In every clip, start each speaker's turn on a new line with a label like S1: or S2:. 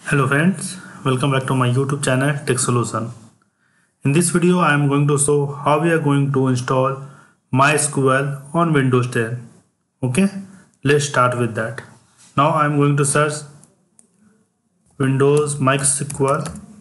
S1: Hello friends, welcome back to my YouTube channel Tech Solution. In this video I am going to show how we are going to install MySQL on Windows 10. Okay, let's start with that. Now I am going to search Windows MySQL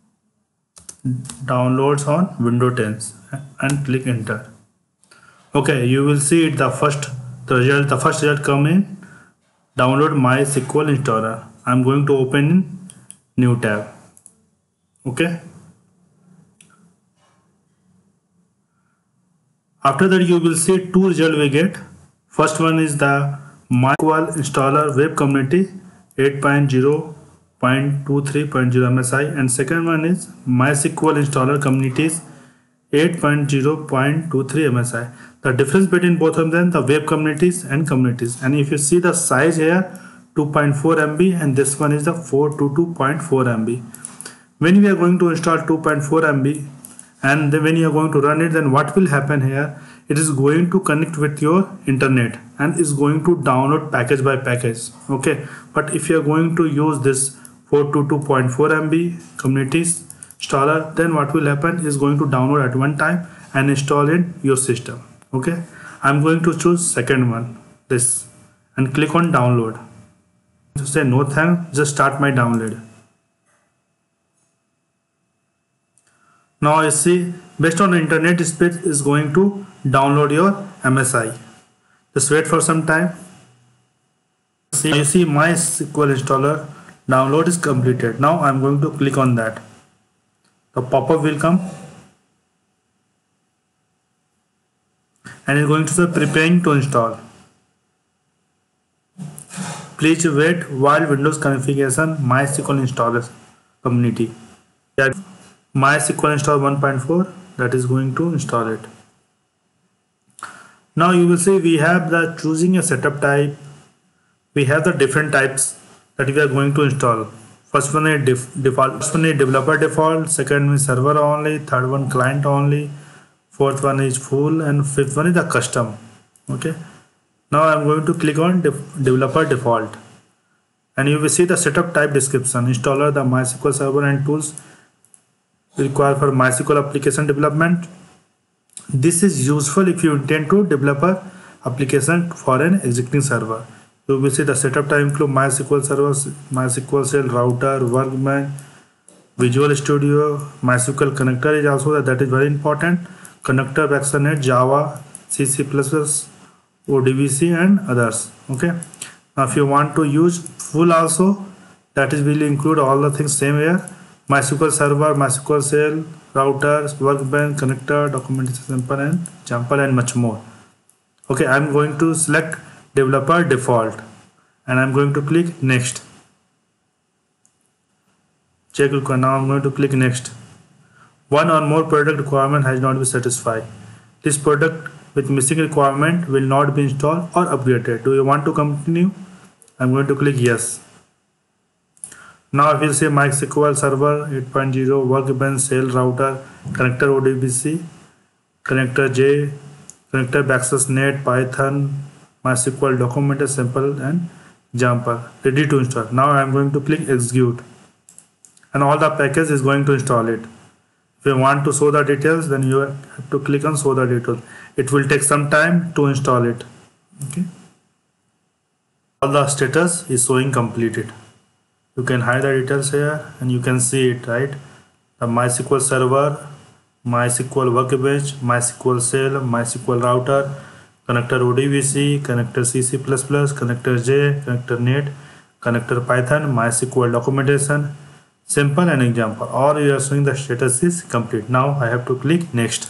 S1: downloads on Windows 10 and click enter. Okay, you will see it the first result come in download MySQL installer. I am going to open in new tab. Okay, after that you will see two results we get. First one is the MySQL installer web community 8.0.23.0 MSI and second one is MySQL installer communities 8.0.23 MSI. The difference between both of them, the web communities, and if you see the size here 2.4 MB and this one is the 422.4 MB. When we are going to install 2.4 MB and then when you are going to run it, then what will happen here, it is going to connect with your internet and is going to download package by package. Okay, but if you are going to use this 422.4 MB communities installer, then what will happen is going to download at one time and install in your system. Okay, I'm going to choose second one, this, and click on download. To say no thanks, just start my download. Now you see, based on the internet speed is going to download your MSI. Just wait for some time. You see MySQL installer download is completed. Now I'm going to click on that. The pop-up will come and it's going to say preparing to install. Please wait while Windows configuration MySQL installer community. MySQL install 1.4 that is going to install it. Now you will see we have the choosing a setup type. We have the different types that we are going to install. First one is default. First one is developer default. Second is server only. Third one client only. Fourth one is full and fifth one is the custom. Okay. Now I am going to click on developer default and you will see the setup type description. Installer the MySQL server and tools required for MySQL application development. This is useful if you intend to develop an application for an existing server. You will see the setup type include MySQL servers, MySQL shell, router, workbench, Visual Studio, MySQL connector is also that is very important. Connector, Backnet, Java, C++, ODBC and others. Okay. Now if you want to use full also, that is will include all the things same here. MySQL server, MySQL shell, routers, workbench, connector, documentation sample and example and much more. Okay, I'm going to select developer default and I'm going to click next. Check. Now I'm going to click next. One or more product requirement has not been satisfied. This product with missing requirement will not be installed or upgraded. Do you want to continue? I'm going to click yes. Now I will say MySQL server 8.0, workbench, shell, router, connector ODBC, connector J, connector Backnet, Python, MySQL documented sample and example ready to install. Now I am going to click execute and all the package is going to install it. If you want to show the details, then you have to click on show the details. It will take some time to install it. Okay. All the status is showing completed. You can hide the details here and you can see it, right? The MySQL server, MySQL workbench, MySQL shell, MySQL router, connector ODBC, connector C++, connector J, connector net, connector Python, MySQL documentation, sample and example. Or you are showing the status is complete. Now I have to click next.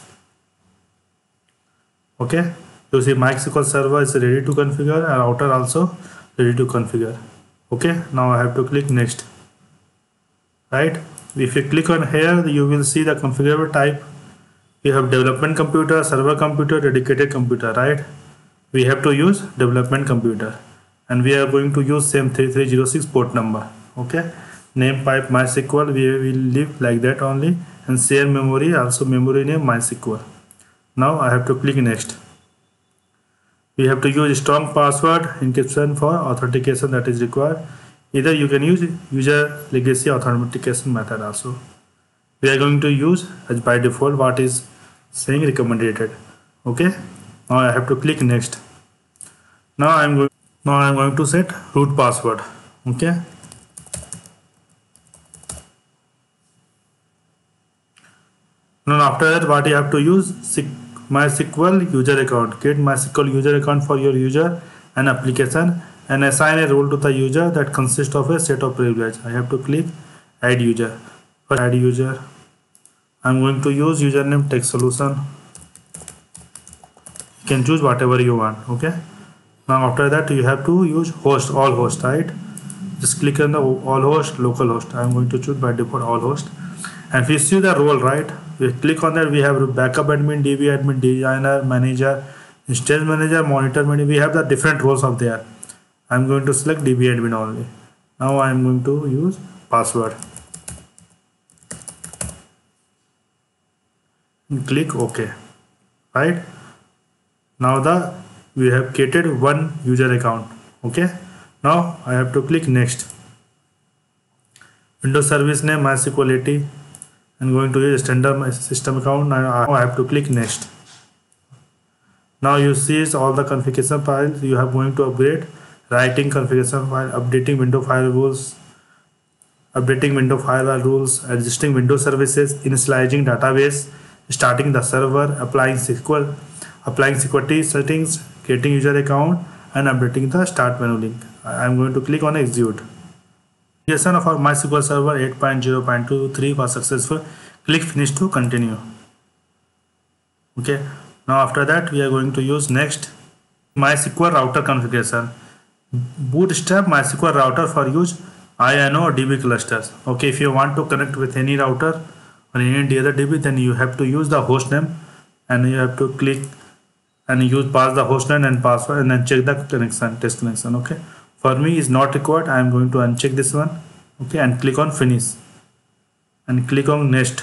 S1: Okay. You see MySQL server is ready to configure and router also ready to configure. Okay, now I have to click next. Right, if you click on here, you will see the configurable type. We have development computer, server computer, dedicated computer, right? We have to use development computer and we are going to use same 3306 port number. Okay, name pipe MySQL, we will leave like that only, and share memory, also memory name MySQL. Now I have to click next. We have to use strong password encryption for authentication that is required. Either you can use user legacy authentication method also. We are going to use as by default what is saying recommended. Okay, now I have to click next. Now I'm going to set root password. Okay, now after that what you have to use MySQL user account. Create MySQL user account for your user and application and assign a role to the user that consists of a set of privilege. I have to click add user. For add user, I'm going to use username tech solution. You can choose whatever you want. Okay, now after that you have to use host, all host, right? Just click on the all host, local host. I'm going to choose by default all host. And if you see the role, right, we click on that, we have backup admin, DB admin, designer, manager, instance manager, monitor manager. We have the different roles of there. I'm going to select DB admin only. Now I'm going to use password. And click OK. Right? Now we have created one user account. Okay. Now I have to click next. Windows service name MySQL 80. I'm going to use standard system account. Now I have to click next. Now you see all the configuration files you have going to upgrade. Writing configuration file, updating window firewall rules, updating window firewall rules, adjusting window services, initializing database, starting the server, applying security settings, creating user account, and updating the start menu link. I am going to click on execute. Installation of our MySQL server 8.0.23 was successful. Click finish to continue. Okay, now after that we are going to use next MySQL router configuration. Bootstrap MySQL router for use INO DB clusters. Okay, if you want to connect with any router or any other DB, then you have to use the host name and you have to click and pass the host name and password and then check the connection, test connection. Okay, for me is not required. I am going to uncheck this one. Okay, and click on finish and click on next.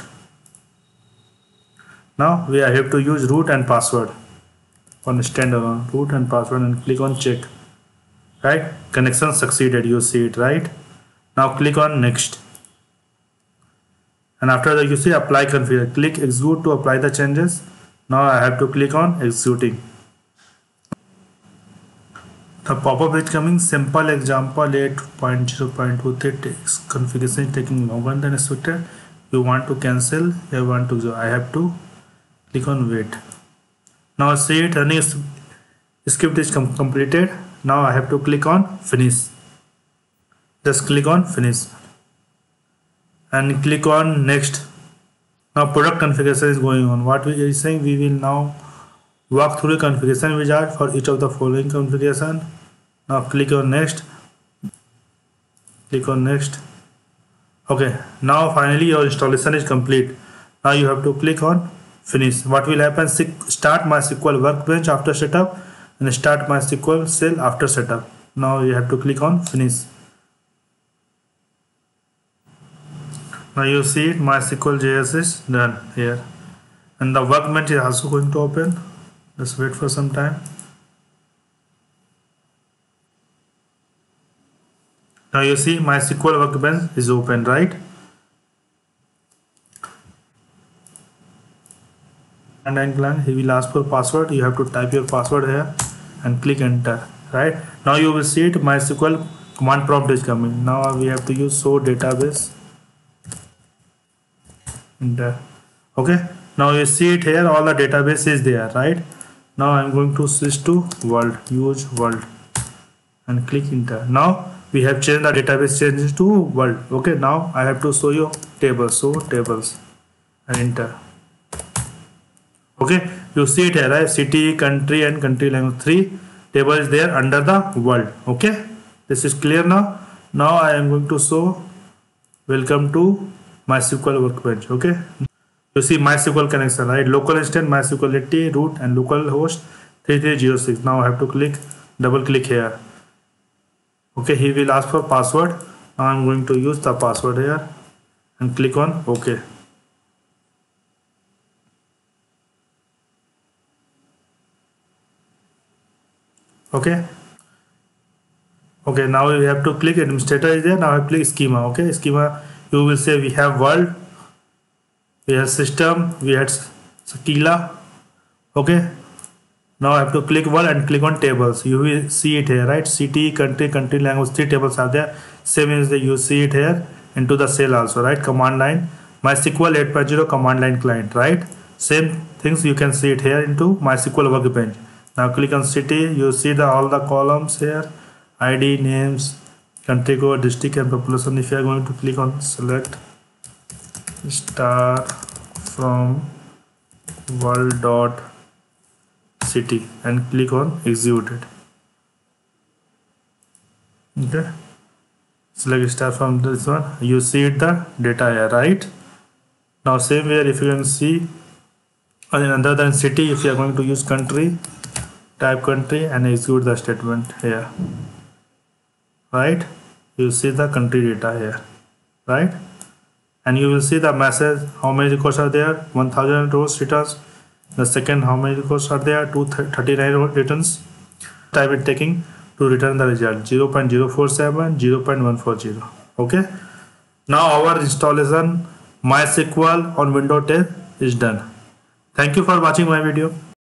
S1: Now we have to use root and password on standalone root and password and click on check. Right, connection succeeded, you see it, right? Now click on next and after that you see apply configure. Click execute to apply the changes. Now I have to click on executing. The pop-up is coming. Simple example 8.0.23 configuration is taking longer than expected. You want to cancel, you want to, I have to click on wait. Now see it, running script is completed. Now I have to click on finish. Just click on finish and click on next. Now product configuration is going on. What we are saying, we will now walk through the configuration wizard for each of the following configuration. Now click on next. Click on next. Okay, now finally your installation is complete. Now you have to click on finish. What will happen? Start MySQL workbench after setup and start MySQL shell after setup. Now you have to click on finish. Now you see it, MySQL JS is done here and the workbench is also going to open. Just wait for some time. Now you see MySQL workbench is open, right? And he will ask for password. You have to type your password here and click enter. Right, now you will see it, MySQL command prompt is coming. Now we have to use show database. Enter. Okay, now you see it here, all the database is there, right? Now I'm going to switch to world, use world and click enter. Now we have changed the database changes to world. Okay, now I have to show you tables, so tables and enter. Okay, you see it here, right? City, country and country language, 3 tables is there under the world. Okay, this is clear now. Now I am going to show welcome to MySQL workbench. Okay, you see MySQL connection, right? Local instance MySQL 80 root and local host 3306. Now I have to double click here. Okay, he will ask for password. Now I'm going to use the password here and click on OK. Okay, Okay, now you have to click administrator is there. Now I click schema. Okay, schema, you will say we have world, we have system, we had Sakila. Okay, now I have to click world and click on tables. You will see it here, right? City, country, country language, 3 tables are there. Same is that you see it here into the cell also, right? Command line MySQL 8.0 command line client, right? Same things you can see it here into MySQL workbench. Now click on city, you see the all the columns here, ID, names, country code, district and population. If you are going to click on select star from world dot city and click on executed. Okay, select star from this one, you see it the data here, right? Now same here, if you can see other than city, if you are going to use country, type country and execute the statement here, right? You see the country data here, right? And you will see the message, how many records are there, 1000 rows returns. The second, how many records are there, 239 returns. Type it taking to return the result 0.047, 0.140. Okay, now our installation MySQL on Windows 10 is done. Thank you for watching my video.